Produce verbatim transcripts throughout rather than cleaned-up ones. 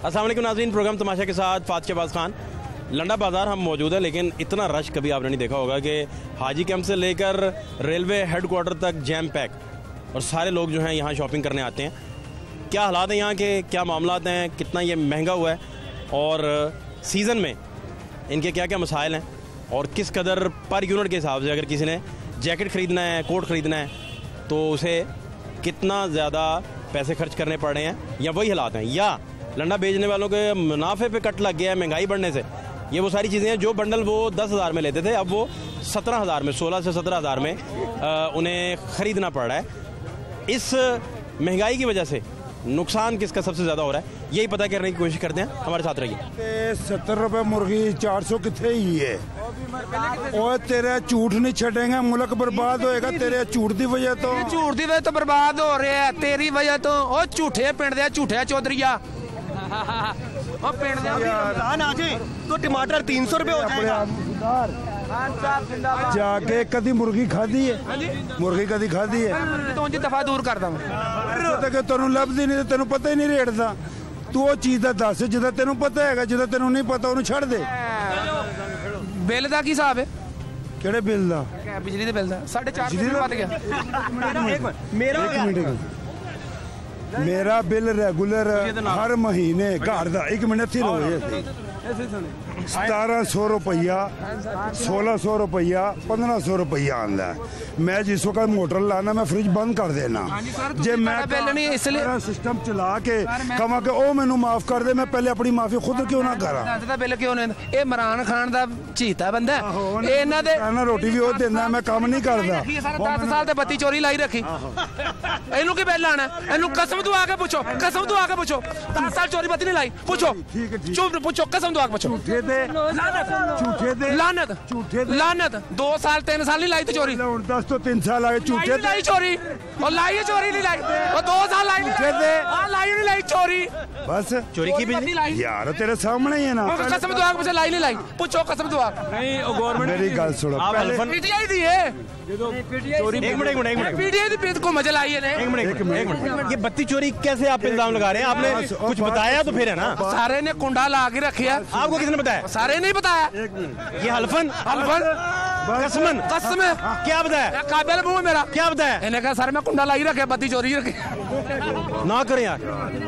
अस्सलाम वालेकुम नाज़रीन, प्रोग्राम तमाशा के साथ फात शहबाज खान। लंडा बाज़ार हम मौजूद है, लेकिन इतना रश कभी आपने नहीं देखा होगा कि हाजी कैंप से लेकर रेलवे हेड क्वार्टर तक जैम पैक, और सारे लोग जो हैं यहाँ शॉपिंग करने आते हैं। क्या हालात हैं यहाँ के, क्या मामलात हैं, कितना ये महंगा हुआ है और सीज़न में इनके क्या क्या मसाइल हैं, और किस कदर पर यूनिट के हिसाब से अगर किसी ने जैकेट ख़रीदना है, कोट ख़रीदना है, तो उसे कितना ज़्यादा पैसे खर्च करने पड़ रहे हैं, या वही हालात हैं, या लंडा बेचने वालों के मुनाफे पे कट लग गया है महंगाई बढ़ने से। ये वो सारी चीज़ें हैं जो बंडल वो दस हज़ार में लेते थे, अब वो सत्रह हज़ार में, सोलह से सत्रह हज़ार में आ, उन्हें ख़रीदना पड़ रहा है। इस महंगाई की वजह से नुकसान किसका सबसे ज़्यादा हो रहा है, यही पता करने की कोशिश करते हैं। हमारे साथ रहिए। सत्तर रुपए मुर्गी, चार सौ कितने ही है, और तेरे झूठ नहीं छड़ेंगे, मुल्क बर्बाद होएगा तेरे झूठ की वजह तो। झूठ की वजह तो बर्बाद हो रहे हैं, तेरी वजह तो। ओ झूठे पिंड दे झूठे चौधरीया, ओ पिंड दे आ जाए तो टमाटर तीन सौ रुपए हो जाएगा। जाके कदी मुर्गी खाधी है, मुर्गी कदी खाधी है तो उनकी दफा दूर करदा मैं तेन लभदी नहीं, तेन पता ही नहीं रेट दा। तू वो चीज का दस जिदा तेन पता है, जिदा तेन नहीं पता उन्हें छड़ दे। बिल का की हिसाब है? केड़े बिल दा? बिजली के बिल दा साढ़े चार सौ वध गया। मेरा मेरा बिल रेगुलर हर महीने घर का एक मिनट थी रोज सतारह सौ रुपया, सोलह सौ रुपया, पंद्रह सौ रुपया आंदा है। मैं जिस वक्त मोटर लाना मैं फ्रिज बंद कर देना, जे मैं इसलिए सिस्टम चला के कमा के ओ मैनू माफ कर दे, मैं पहले अपनी माफी खुद क्यों ना करा। बिल क्यों नहीं? ये इमरान खान दा चीता बंदा, इन्हां दे रोटी भी वो देना, मैं काम नहीं करदा। दस साल ते बत्ती चोरी लाई रखी, इनू की बिल आना? इनू कसम दुआ के पूछो, कसम दुआ के पूछो, दस साल चोरी बत्ती नहीं लाई, पूछो चुप पूछो, कसम दुआ के पूछो। झूठे दे लानत, लानत। दो साल तीन साल नहीं लाई थी चोरी, दस तो तीन साल आए झूठे लाई चोरी, और लाई चोरी नहीं लाई, और दो साल लाई लाई नहीं लाई चोरी, बस चोरी की भी यार तेरे सामने ही है ना। कसम दुआ के पूछो, लाई नहीं लाई, पूछो कसम दुआ। नहीं गवर्नमेंट मेरी गल सुनो, पीटीआई दी है चोरी। एक मिनट एक मिनट एक मिनट पीटीआई दी पेट को मजा लाई है। एक मिनट एक मिनट एक मिनट, ये बत्ती चोरी कैसे आप इल्जाम लगा रहे हैं? आपने कुछ बताया तो फिर है ना। सारे ने कुंडा ला के रखे है। आपको किसने बताया? सारे नहीं बताया। ये हल्फन हल्फन कसमन कसम क्या बताया? काबिल मुंह मेरा क्या बताया? इन्हें कहा सर मैं कुंडा लाई रखे, बत्ती चोरी रखे। ना करें यार,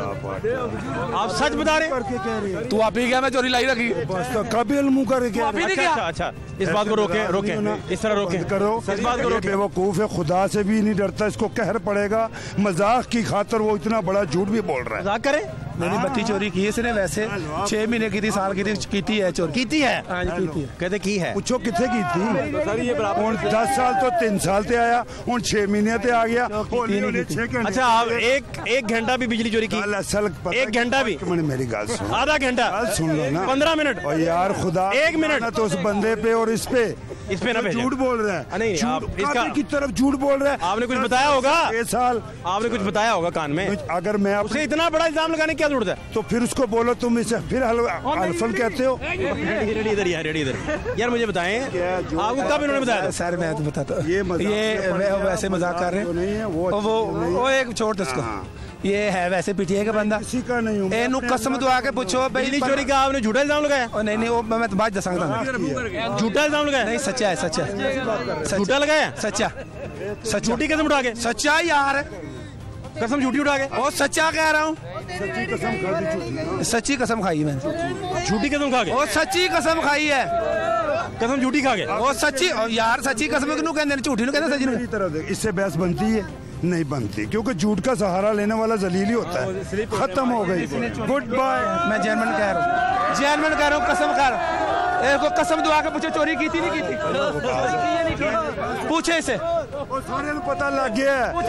आप सच बता रहे हैं। तू आप ही क्या मैं चोरी लाई रखी? काबिल मुंह करके अच्छा अच्छा, इस बात को रोके रोके इस तरह रोके करो, इस बात को रोके। बेवकूफ है, खुदा से भी नहीं डरता, इसको कहर पड़ेगा। मजाक की खातर वो इतना बड़ा झूठ भी बोल रहा है। मजाक करे? मैंने बत्ती चोरी की इसने, वैसे छह महीने की थी, साल की थी, की है चोरी की है। हाँ जी की है। कहते की है, पूछो कितने की थी सर? ये बराबर दस साल तो तीन साल ते आया, हूं छह महीने ते आ गया। अच्छा आप एक एक घंटा भी बिजली चोरी की? एक घंटा भी? मेरी गल सुन, आधा घंटा सुन लो ना, पंद्रह मिनट। और यार खुदा एक मिनट तो उस बंदे पे और इस पे इस पे ना झूठ बोल रहा है। नहीं आप इसका की तरफ झूठ बोल रहा है। आपने कुछ बताया होगा, छह साल आपने कुछ बताया होगा कान में। अगर मैं उसे इतना बड़ा इल्जाम लगाने की क्या जरूरत है? तो फिर उसको बोलो तुम इसे फिर हल्फन कहते हो। रेडी इधर यार, रेडी इधर यार। मुझे बताएं आपको कब इन्होंने बताया? सर मैं तो बताता हूँ, ये ये वैसे मजाक कर रहे हैं, नहीं है वो वो वो एक छोड़ दो उसको। ये है वैसे पीटीआई का बंदा, किसी का नहीं हूं। एनू कसम दुआ के पूछो बिजली चोरी का आपने झूठा इल्जाम लगाया? नहीं नहीं वो मैं बात दसांगा। झूठा इल्जाम लगाया? नहीं सच्चा है, सच्चा है। झूठा लगाया? सच्चा सच्चा। झूठी कसम उठा के? सच्चा यार, कसम झूठी उठा के? वो सच्चा कह रहा हूँ, सच्ची कसम खा दी, सच्ची कसम खाई मैंने। झूठी कसम खा के? वो सच्ची कसम खाई है, कसम झूठी खा के? वो सच्ची यार, सच्ची कसम क्यों कहते हैं, झूठी कहते सच्ची मेरी तरफ देख, इससे बहस बनती है? नहीं बनती, क्योंकि झूठ का सहारा लेने वाला जलील ही होता है। खत्म हो गई, गुड बाय। मैं जैनमन कह रहा हूँ, जैनमन कह रहा हूँ, कसम कर। एक को कसम दुआ के पूछे चोरी की थी नहीं की थी, पूछे इसे। सारे को पता लग गया है,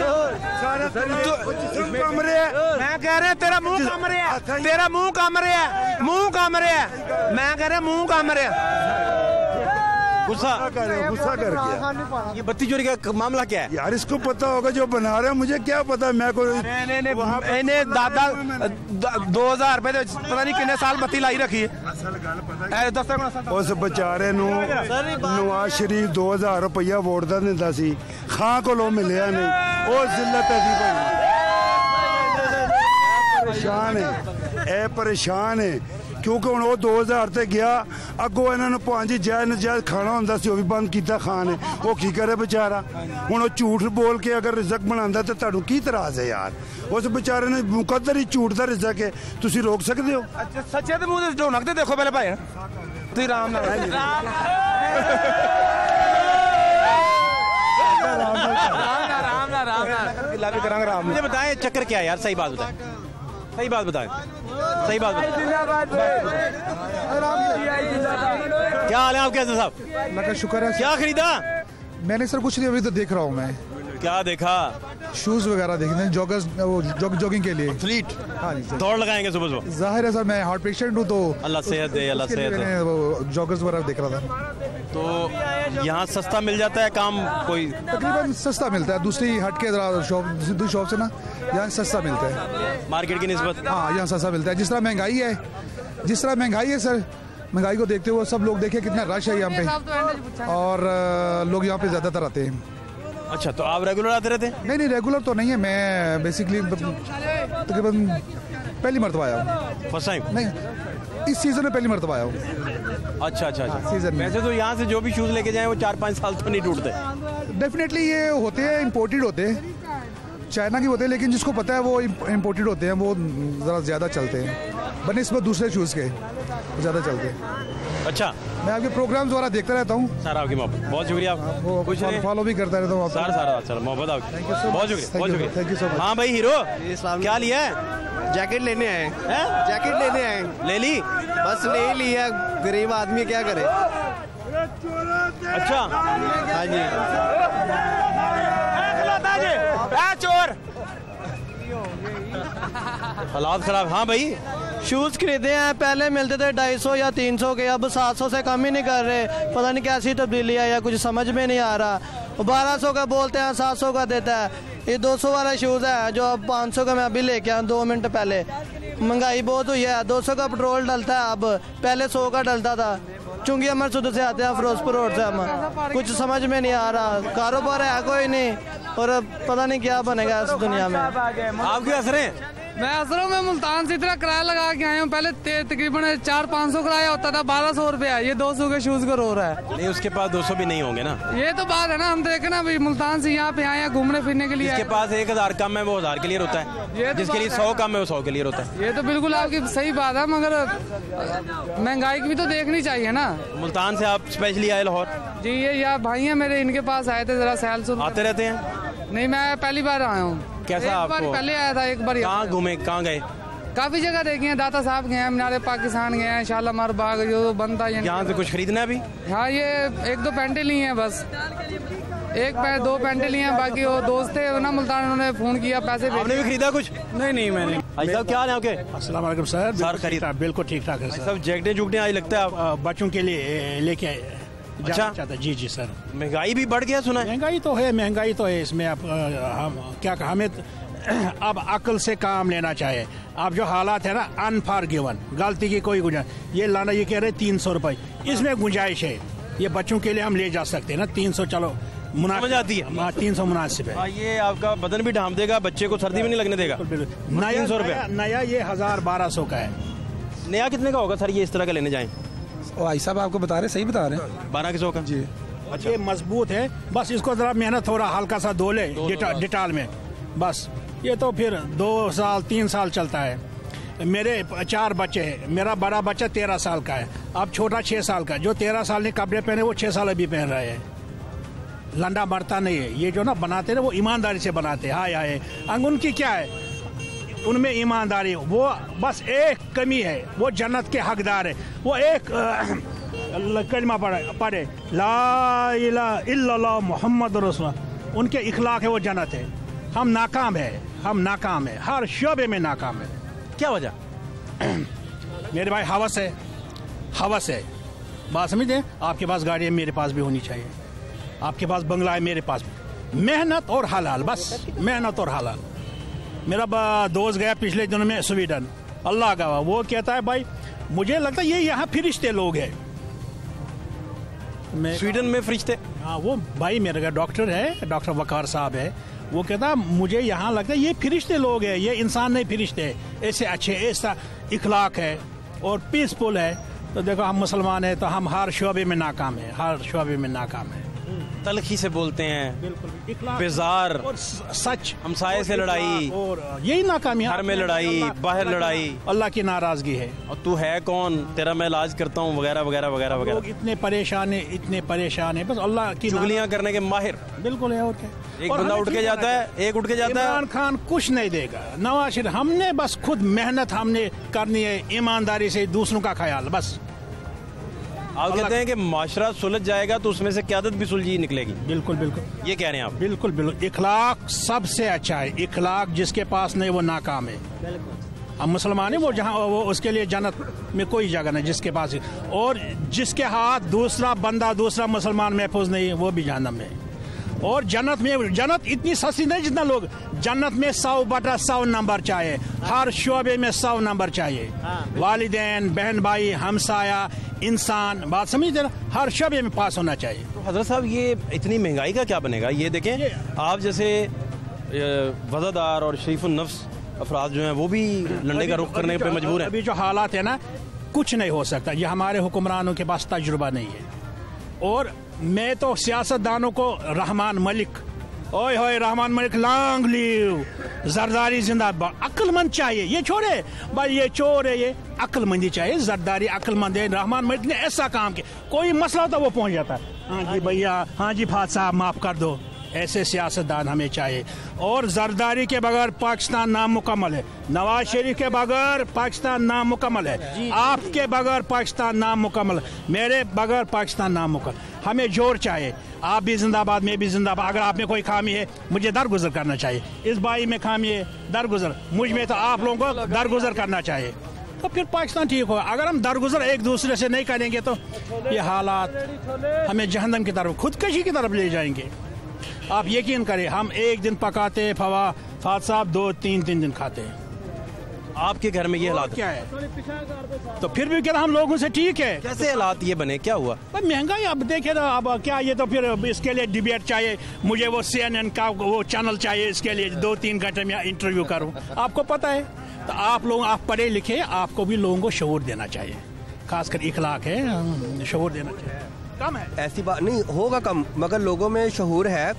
सारे कमरे। मैं कह रहा तेरा मुंह कम रहा है, तेरा मुंह कम रहा है, मुंह कम रहा है। मैं कह रहा मुंह कम रहा है। गुस्सा कर रहे हो, गुस्सा कर गया। ये बत्ती चोरी का मामला क्या है? यार इसको पता होगा जो बना रहा है, मुझे क्या पता। मैं कोई इन्हें दादा दो हजार रुपए पता नहीं कितने साल बत्ती लाई रखी है। उस बेचारे नू नवाज शरीफ दो हजार रुपया वोट दा दिंदा सी, खां कोलों मिलिया नहीं। वो जिल्लत है परेशान है। ਇਹ ਪਰੇਸ਼ਾਨ ਹੈ ਕਿਉਂਕਿ ਹੁਣ ਉਹ ਦੋ ਹਜ਼ਾਰ ਤੇ ਗਿਆ ਅੱਗੋਂ ਇਹਨਾਂ ਨੂੰ ਭਾਂਜੀ ਜਾਇਜ਼ ਨਜਾਇਜ਼ ਖਾਣਾ ਹੁੰਦਾ ਸੀ ਉਹ ਵੀ ਬੰਦ ਕੀਤਾ ਖਾਣ ਉਹ ਕੀ ਕਰੇ ਵਿਚਾਰਾ ਹੁਣ ਉਹ ਝੂਠ ਬੋਲ ਕੇ ਅਗਰ ਰਿਜ਼ਕ ਬਣਾਉਂਦਾ ਤੇ ਤੁਹਾਨੂੰ ਕੀ ਇਤਰਾਜ਼ ਹੈ ਯਾਰ ਉਸ ਵਿਚਾਰੇ ਨੇ ਮੁਕੱਦਰ ਹੀ ਝੂਠ ਦਾ ਰਿਜ਼ਕ ਹੈ ਤੁਸੀਂ ਰੋਕ ਸਕਦੇ ਹੋ ਅੱਛਾ ਸੱਚੇ ਦੇ ਮੂੰਹ ਤੇ ਢੋਣਕ ਤੇ ਦੇਖੋ ਪਹਿਲੇ ਭਾਈ ਤੁਸੀਂ ਆਰਾਮ ਨਾਲ ਆਰਾਮ ਨਾਲ आराम ਨਾਲ गिला भी करांगे आराम मुझे बताएं चक्कर क्या है यार सही बात बताएं सही बात बताएं सही बात बताएं क्या हाल है आप कैसे साहब अल्लाह का शुक्र है क्या खरीदा मैंने सर कुछ नहीं अभी तो देख रहा हूँ मैं क्या देखा शूज वगैरह देखने जॉगर्स वो जॉग, जॉगिंग के लिए फ्लीट हाँ जी सर दौड़ लगाएंगे सुबह सुबह जाहिर है सर मैं हार्ट पेशेंट हूँ तो अल्लाह सेहत दे अल्लाह उसके लिए सेहत दे मैंने वो जॉगर्स वगैरह देख रहा था तो यहाँ सस्ता मिल जाता है काम कोई तकरीबन सस्ता मिलता है दूसरी हट के जरा शॉप दूसरी शॉप से ना यहाँ सस्ता मिलता है मार्केट की निस्बत हाँ यहाँ सस्ता मिलता है जिस तरह महंगाई है जिस तरह महंगाई है सर महंगाई को देखते हुए सब लोग देखे कितना रश है यहाँ पे और लोग यहाँ पे ज़्यादातर आते हैं अच्छा तो आप रेगुलर आते रहते हैं नहीं नहीं रेगुलर तो नहीं है मैं बेसिकली तकरीबन पहली मरतबा आया हूँ फर्स्ट टाइम नहीं इस सीज़न में पहली मरतबा आया हूँ अच्छा अच्छा अच्छा सीजन में वैसे तो यहाँ से जो भी शूज लेके जाएं वो चार पाँच साल तो नहीं टूटते डेफिनेटली ये होते हैं इम्पोर्टेड होते हैं चाइना के होते हैं लेकिन जिसको पता है वो इम्पोर्टेड होते हैं वो ज़रा ज़्यादा चलते हैं बनस्बत दूसरे शूज़ के ज़्यादा चलते हैं अच्छा मैं आपके प्रोग्राम्स वगैरह देखता रहता हूँ सर आपकी मोहब्बत बहुत शुक्रिया वो कुछ नहीं फॉलो भी करता रहता हूँ आपको। सर सर सर मोहब्बत आपकी बहुत शुक्रिया बहुत शुक्रिया थैंक यू सो मच हाँ भाई हीरो क्या लिया है जैकेट लेने आए हैं जैकेट लेने आए ले ली बस ले ही लिया गरीब आदमी क्या करे अच्छा हाँ जी चोर हालात खराब हाँ भाई शूज खरीदे हैं पहले मिलते थे ढाई सौ या तीन सौ के अब सात सौ से कम ही नहीं कर रहे पता नहीं कैसी तब्दीली है या कुछ समझ में नहीं आ रहा बारह सौ का बोलते हैं सात सौ का देता है ये दो सौ वाला शूज़ है जो अब पाँच सौ का मैं अभी लेके आया दो मिनट पहले महंगाई बहुत हुई है दो सौ का पेट्रोल डलता है अब पहले सौ का डलता था चुंगी अमर सुध से आते हैं फिरोजपुर रोड से हम कुछ समझ में नहीं आ रहा कारोबार है कोई नहीं और पता नहीं क्या बनेगा इस दुनिया में आप क्यों हंस रहे हैं मैं असरों में मुल्तान से इतना किराया लगा के आया हूँ पहले तकरीबन चार पाँच सौ किराया होता था बारह सौ रुपया ये दो सौ के शूज को रो रहा है नहीं उसके पास दो सौ भी नहीं होंगे ना ये तो बात है ना हम देखे ना भाई मुल्तान से यहाँ पे आए हैं घूमने फिरने के लिए जिसके पास एक हजार कम है वो हजार के लिए रोता ये है तो जिसके लिए बात सौ है। कम है वो सौ के लिए रोता है ये तो बिल्कुल आपकी सही बात है मगर महंगाई की भी तो देखनी चाहिए ना मुल्तान से आप स्पेशली आए लाहौर जी ये यार भाई हैं मेरे इनके पास आए थे जरा सैल सुन आते रहते हैं नहीं मैं पहली बार आया हूँ कैसा एक बार आपको पहले आया था एक बार कहाँ घूमे कहाँ गए काफी जगह देखी है दाता साहब गए हैं मीनारे पाकिस्तान गए हैं शालामार बाग जो बनता है यहाँ से कुछ खरीदना है अभी हाँ ये एक दो पैंटे ली हैं बस एक पै, दो पैंटे लिए हैं बाकी वो दोस्त थे ना मुल्तान उन्होंने फोन किया पैसे आपने भी खरीदा कुछ नहीं नहीं मैंने भाई साहब क्या हाल है आपके अस्सलाम वालेकुम सर सर खरीद बिल्कुल ठीक ठाक है सर सब जैकटें जुकटें आज लगता है आप अ, बच्चों के लिए लेके आए अच्छा। जाना चाहता जी जी सर महंगाई भी बढ़ गया सुना है महंगाई तो है महंगाई तो है इसमें अब अ, हम क्या हमें अब अकल से काम लेना चाहिए अब जो हालात है ना अनफॉरगिवन गलती की कोई गुंजाइश ये लाना ये कह रहे तीन सौ रुपये इसमें गुंजाइश है ये बच्चों के लिए हम ले जा सकते हैं ना तीन सौ चलो समझ आती है। हाँ तीन सौ मुनासिब है हाँ, ये आपका बदन भी ढांप देगा बच्चे को सर्दी में नहीं लगने देगा नया तीन सौ रुपये नया- नया ये हजार बारह सौ का है नया कितने का होगा सर ये इस तरह का लेने जाएं भाई साहब आपको बता रहे सही बता रहे हैं बारह के सौ का जी ये मजबूत है बस इसको जरा मेहनत थोड़ा हल्का सा धो ले डिटा, डिटाल में बस ये तो फिर दो साल तीन साल चलता है मेरे चार बच्चे हैं मेरा बड़ा बच्चा तेरह साल का है अब छोटा छः साल का जो तेरह साल ने कपड़े पहने वो छः साल अभी पहन रहे हैं लंडा मरता नहीं है ये जो ना बनाते ना वो ईमानदारी से बनाते हैं हाय हाय अंग उनकी क्या है उनमें ईमानदारी वो बस एक कमी है वो जन्नत के हकदार है वो एक कलमा पढ़े पढ़े ला इलाहा इल्लल्लाह मोहम्मद रसूलुल्लाह उनके इखलाक है वो जन्नत है हम नाकाम है हम नाकाम है हर शोबे में नाकाम है क्या वजह मेरे भाई हवस है हवस है बात समझते आपके पास गाड़ी है मेरे पास भी होनी चाहिए आपके पास बंगला है मेरे पास भी मेहनत और हलाल बस मेहनत और हलाल मेरा दोस्त गया पिछले दिनों में स्वीडन अल्लाह का वो कहता है भाई मुझे लगता है ये यहाँ फिरिश्ते लोग हैं स्वीडन में फरिश्ते हाँ वो भाई मेरे का डॉक्टर है डॉक्टर वकार साहब है वो कहता मुझे यहाँ लगता है ये फरिश्ते लोग हैं, ये इंसान नहीं फरिश्ते, ऐसे अच्छे, ऐसा इखलाक है और पीसफुल है। तो देखो हम मुसलमान हैं तो हम हर शोबे में नाकाम है, हर शोबे में नाकाम है। तलखी से बोलते हैं, बिल्कुल बेजार और सच, हमसाये से लड़ाई, और यही नाकामी, घर में लड़ाई, बाहर लड़ाई, अल्लाह की नाराजगी है। और तू है कौन, तेरा मैं इलाज करता हूँ, वगैरह वगैरह वगैरह लोग वगैरह। इतने परेशान है, इतने परेशान है, बस अल्लाह की चुगलियाँ करने के माहिर। बिल्कुल है। और क्या, एक बंदा उठ के जाता है, एक उठ के जाता है, इमरान खान कुछ नहीं देगा, नवाज शरीफ, हमने बस खुद मेहनत हमने करनी है, ईमानदारी से दूसरों का ख्याल, बस। आप कहते हैं कि माशरा सुलझ जाएगा तो उसमें से क़यादत भी सुलझी निकलेगी। बिल्कुल बिल्कुल ये कह रहे हैं आप। बिल्कुल बिल्कुल इखलाक सबसे अच्छा है, इखलाक जिसके पास नहीं वो नाकाम है। हम मुसलमान हैं, वो जहाँ वो उसके लिए जन्नत में कोई जगह नहीं जिसके पास, और जिसके हाथ दूसरा बंदा दूसरा मुसलमान महफूज नहीं है वो भी जहन्नम में। और जन्नत में, जन्नत इतनी सस्ती नहीं जितना लोग, जन्नत में सौ बटा सौ नंबर चाहिए, हर शोबे में सौ नंबर चाहिए, वालिदैन, बहन भाई, हमसाया, इंसान, बात समझते ना, हर शोबे में पास होना चाहिए। तो हजरत साहब ये इतनी महंगाई का क्या बनेगा? ये देखें आप जैसे वज़ादार और शरीफुन नफ्स अफराद जो हैं वो भी लंडे का रुख करने पे मजबूर हैं। अभी जो हालात है ना, कुछ नहीं हो सकता, ये हमारे हुक्मरानों के पास तजुर्बा नहीं है। और मैं तो सियासतदानों को रहमान मलिक, ओए होए रहमान मलिक लॉन्ग लिव, जरदारी जिंदाबाद, अक्लमंद चाहिए, ये छोड़े भाई ये चोर है, ये अक्लमंदी चाहिए, जरदारी अक्लमंद है। रहमान मलिक ने ऐसा काम किया, कोई मसला होता वो पहुंच जाता है, हाँ जी भैया, हाँ जी फाद साहब माफ कर दो। ऐसे सियासतदान हमें चाहिए। और जरदारी के बगैर पाकिस्तान नामुकम्मल है, नवाज शरीफ के बगैर पाकिस्तान नामुकम्मल है, आपके बगैर पाकिस्तान नामुकम्मल है, मेरे बगैर पाकिस्तान नामुकम्मल। हमें जोर चाहिए, आप भी जिंदाबाद, मैं भी जिंदाबाद। अगर आप में कोई खामी है मुझे दरगुजर करना चाहिए, इस भाई में खामी है दरगुजर, मुझ में तो आप लोगों को दरगुजर करना चाहिए, तो फिर पाकिस्तान ठीक होगा। अगर हम दरगुजर एक दूसरे से नहीं करेंगे तो ये हालात हमें जहन्नम की तरफ, खुदकशी की तरफ ले जाएंगे। आप यकीन करें, हम एक दिन पकाते हैं फवा फाद साहब, दो तीन तीन दिन खाते हैं। आपके घर में ये हालात क्या है? तो फिर भी क्या हम लोगों से ठीक है? कैसे हालात ये बने, क्या हुआ? महंगाई अब देखे ना, अब क्या ये तो फिर इसके लिए डिबेट चाहिए, मुझे वो सी एन एन का वो चैनल चाहिए, इसके लिए दो तीन घंटे में इंटरव्यू करूँ। आपको पता है, तो आप लोग, आप पढ़े लिखे, आपको भी लोगों को शऊर देना चाहिए, खासकर इखलाक है, शऊर देना चाहिए। कम है ऐसी बात नहीं, होगा कम, मगर लोगों में शऊर है।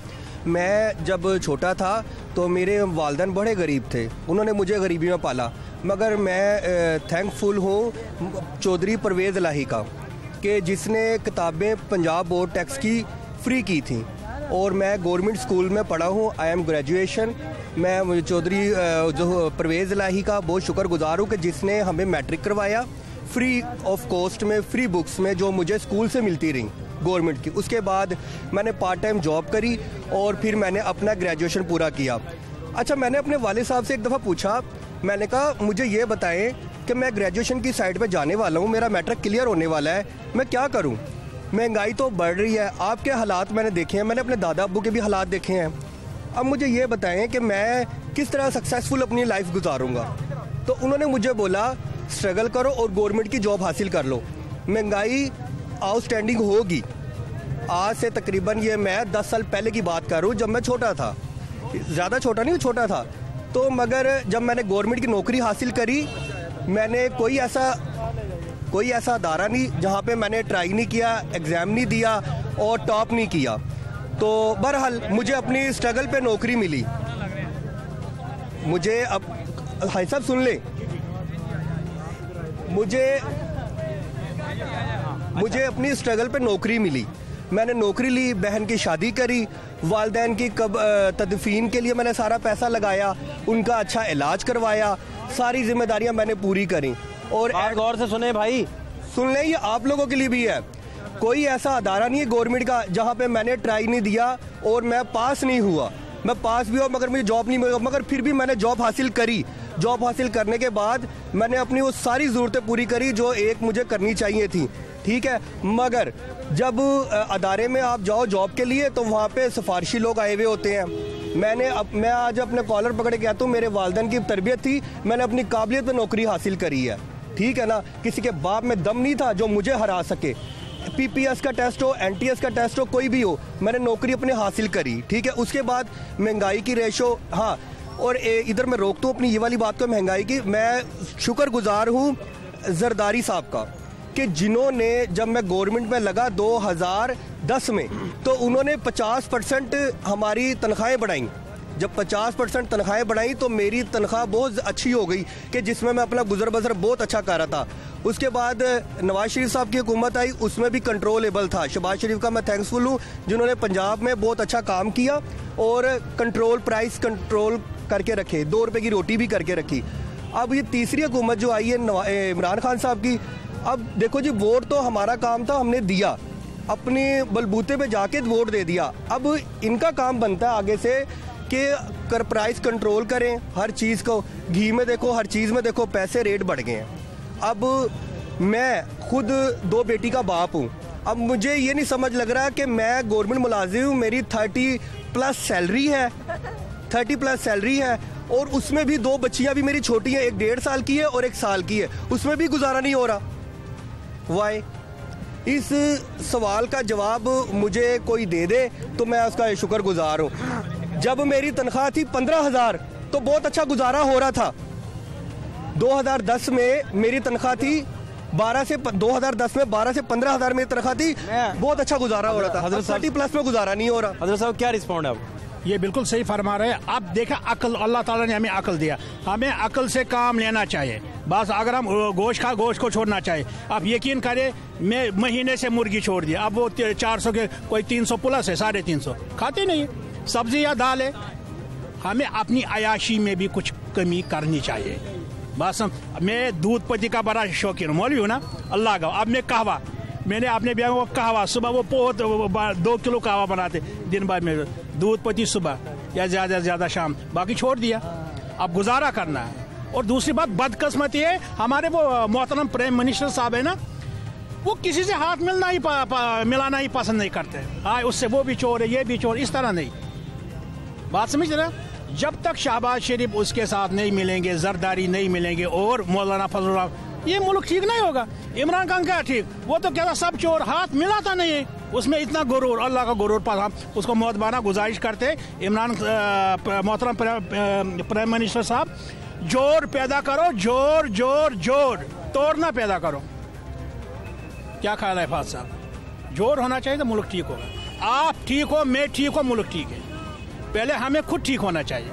मैं जब छोटा था तो मेरे वालिदैन बड़े गरीब थे, उन्होंने मुझे गरीबी में पाला, मगर मैं थैंकफुल हूँ चौधरी परवेज़ इलाही का कि जिसने किताबें पंजाब बोर्ड टैक्स की फ्री की थी, और मैं गवर्नमेंट स्कूल में पढ़ा हूँ, आई एम ग्रेजुएशन। मैं चौधरी जो परवेज़ इलाही का बहुत शुक्रगुजार हूँ कि जिसने हमें मैट्रिक करवाया फ्री ऑफ कॉस्ट में, फ्री बुक्स में जो मुझे स्कूल से मिलती रही गवर्नमेंट की। उसके बाद मैंने पार्ट टाइम जॉब करी और फिर मैंने अपना ग्रेजुएशन पूरा किया। अच्छा, मैंने अपने वाले साहब से एक दफ़ा पूछा, मैंने कहा मुझे ये बताएं कि मैं ग्रेजुएशन की साइड पे जाने वाला हूँ, मेरा मैट्रिक क्लियर होने वाला है, मैं क्या करूँ? महंगाई तो बढ़ रही है, आपके हालात मैंने देखे हैं, मैंने अपने दादा अब्बू के भी हालात देखे हैं। अब मुझे ये बताएं कि मैं किस तरह सक्सेसफुल अपनी लाइफ गुजारूँगा? तो उन्होंने मुझे बोला स्ट्रगल करो और गवर्नमेंट की जॉब हासिल कर लो। महंगाई आउटस्टैंडिंग होगी। आज से तकरीबन ये मैं दस साल पहले की बात कर रहा हूँ, जब मैं छोटा था, ज़्यादा छोटा नहीं, छोटा था तो, मगर जब मैंने गवर्नमेंट की नौकरी हासिल करी, मैंने कोई ऐसा कोई ऐसा अदारा नहीं जहाँ पे मैंने ट्राई नहीं किया, एग्ज़ाम नहीं दिया और टॉप नहीं किया। तो बहरहाल मुझे अपनी स्ट्रगल पे नौकरी मिली। मुझे अब भाई साहब सुन ले, मुझे मुझे अपनी स्ट्रगल पे नौकरी मिली, मैंने नौकरी ली, बहन की शादी करी, वालिदैन की कब तदफीन के लिए मैंने सारा पैसा लगाया, उनका अच्छा इलाज करवाया, सारी जिम्मेदारियां मैंने पूरी करी। और गौर से सुने भाई, सुन लें, ये आप लोगों के लिए भी है। कोई ऐसा अदारा नहीं है गवर्नमेंट का जहाँ पे मैंने ट्राई नहीं दिया और मैं पास नहीं हुआ। मैं पास भी हुआ मगर मुझे जॉब नहीं मिली, मगर फिर भी मैंने जॉब हासिल करी। जॉब हासिल करने के बाद मैंने अपनी वो सारी ज़रूरतें पूरी करी जो एक मुझे करनी चाहिए थी, ठीक है। मगर जब अदारे में आप जाओ जॉब के लिए तो वहाँ पे सिफारशी लोग आए हुए होते हैं। मैंने अब मैं आज अपने कॉलर पकड़ के आता हूँ, मेरे वालिदैन की तरबियत थी, मैंने अपनी काबिलियत में नौकरी हासिल करी है, ठीक है ना। किसी के बाप में दम नहीं था जो मुझे हरा सके। पीपीएस का टेस्ट हो, एनटीएस का टेस्ट हो, कोई भी हो, मैंने नौकरी अपने हासिल करी, ठीक है। उसके बाद महंगाई की रेशो, हाँ, और इधर मैं रोकता हूँ अपनी ये वाली बात को, महंगाई की। मैं शुक्रगुजार हूँ जरदारी साहब का कि जिन्होंने, जब मैं गवर्नमेंट में लगा दो हज़ार दस में, तो उन्होंने पचास परसेंट हमारी तनख्वाहें बढ़ाई। जब पचास परसेंट तनख्वाहें बढ़ाई तो मेरी तनख्वाह बहुत अच्छी हो गई कि जिसमें मैं अपना गुजर बसर बहुत अच्छा कर रहा था। उसके बाद नवाज शरीफ साहब की हुकूमत आई, उसमें भी कंट्रोलेबल था। शहबाज शरीफ का मैं थैंक्सफुल हूँ जिन्होंने पंजाब में बहुत अच्छा काम किया और कंट्रोल, प्राइस कंट्रोल करके रखे, दो रुपये की रोटी भी करके रखी। अब ये तीसरी हुकूमत जो आई है इमरान खान साहब की, अब देखो जी, वोट तो हमारा काम था, हमने दिया, अपने बलबूते पे जाके वोट दे दिया। अब इनका काम बनता है आगे से कि कर प्राइस कंट्रोल करें हर चीज़ को। घी में देखो, हर चीज़ में देखो, पैसे रेट बढ़ गए हैं। अब मैं खुद दो बेटी का बाप हूँ। अब मुझे ये नहीं समझ लग रहा कि मैं गवर्नमेंट मुलाजिम हूँ, मेरी थर्टी प्लस सैलरी है, थर्टी प्लस सैलरी है, और उसमें भी दो बच्चियाँ भी मेरी छोटी हैं, एक डेढ़ साल की है और एक साल की है, उसमें भी गुजारा नहीं हो रहा। वाई? इस सवाल का जवाब मुझे कोई दे दे तो मैं उसका शुक्रगुजार हूँ। जब मेरी तनख्वाह थी पंद्रह हज़ार तो बहुत अच्छा गुजारा हो रहा था। दो हज़ार दस में मेरी तनख्वाह थी बारह से दो हज़ार दस में बारह से पंद्रह हज़ार मेरी तनख्वाह थी, बहुत अच्छा गुजारा हो रहा था। हज़रत थर्टी प्लस में गुजारा नहीं हो रहा। हज़रत साहब क्या रिस्पॉन्ड है? ये बिल्कुल सही फरमा रहे हैं। अब देखा, अकल, अल्लाह ताला ने हमें अकल दिया, हमें अकल से काम लेना चाहिए। बस अगर हम गोश्त खा गोश्त को छोड़ना चाहिए। आप यकीन करें, मैं महीने से मुर्गी छोड़ दिया, अब वो चार सौ के कोई तीन सौ प्लस है, साढ़े तीन सौ खाते नहीं है। सब्जी या दाल है, हमें अपनी अयाशी में भी कुछ कमी करनी चाहिए। बस मैं दूध पत्ती का बड़ा शौकीन हूँ, मौलवी हूँ ना, अल्लाह का। अब मैं कहवा, मैंने अपने ब्याह में कहवा, सुबह वो बहुत दो किलो कहवा बनाते दिन भर में, दूध पत्ती सुबह या ज़्यादा से ज़्यादा शाम, बाकी छोड़ दिया। अब गुजारा करना है। और दूसरी बात, बदकिस्मती है, हमारे वो मोहतरम प्राइम मिनिस्टर साहब है ना, वो किसी से हाथ मिलना ही पा, पा, मिलाना ही पसंद नहीं करते। हाँ, उससे वो भी चोर है, ये भी चोर, इस तरह नहीं। बात समझ रहे? जब तक शहबाज शरीफ उसके साथ नहीं मिलेंगे, जरदारी नहीं मिलेंगे और मौलाना फजल, ये मुल्क ठीक नहीं होगा। इमरान खान क्या ठीक, वो तो कहता सब चोर, हाथ मिलाता नहीं है, उसमें इतना गुरूर, अल्लाह का गुरूर पास। हम उसको मौतबाना गुजारिश करते, इमरान मोहतरम प्राइम मिनिस्टर साहब, जोर पैदा करो, जोर जोर जोर, तोड़ना पैदा करो। क्या ख्याल है फाज साहब? जोर होना चाहिए तो मुल्क ठीक होगा। आप ठीक हो, मैं ठीक हो, मुल्क ठीक है। पहले हमें खुद ठीक होना चाहिए,